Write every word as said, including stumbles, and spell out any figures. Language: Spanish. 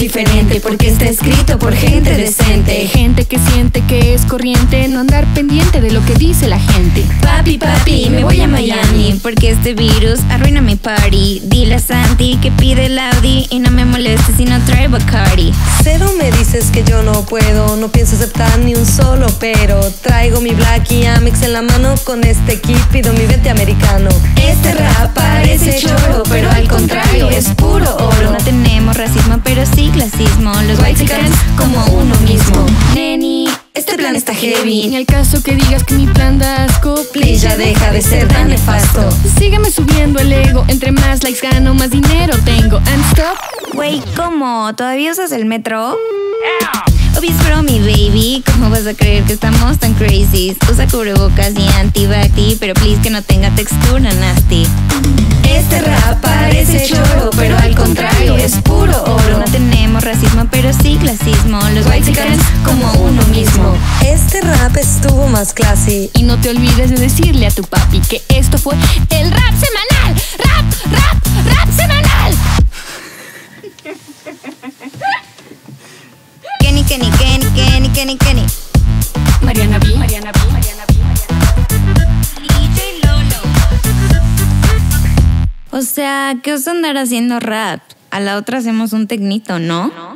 diferente, porque está escrito por gente decente. Gente que siente que es corriente, no andar pendiente de lo que dice la gente. Papi, papi, me voy a Miami, porque este virus arruina mi party. Dile a Santi que pide el Audi y no me moleste si no trae Bacardi. Cero me dices que yo no puedo, no pienso aceptar ni un solo pero. Traigo mi Black y Amex en la mano, con este kit pido mi vente americano. Este rap parece choro, pero al contrario es puro oro. No tenemos racismo, pero sí clasismo. Los whitexicans como uno mismo. Neni, este plan está heavy. Ni al caso que digas que mi plan da asco. Please, ya deja de ser tan nefasto. Sígueme subiendo el ego, entre más likes gano, más dinero tengo. And stop. Wey, ¿cómo? ¿Todavía usas el metro? Obvious bro, mi baby, ¿cómo vas a creer que estamos tan crazy? Usa cubrebocas y antibacti, pero please que no tenga textura nasty. Este rap parece choro, pero al contrario es puro oro. No tenemos racismo, pero sí clasismo. Los whitexicans como uno mismo. Este rap estuvo más classy. Y no te olvides de decirle a tu papi que esto fue el rap semanal. Rap, rap, rap semanal. Kenny, Kenny, Kenny, Kenny, Kenny, Kenny. Mariana B, Mariana B, Mariana B, D J Lolo. O sea, ¿qué os andar haciendo rap? A la otra hacemos un tecnito, ¿no?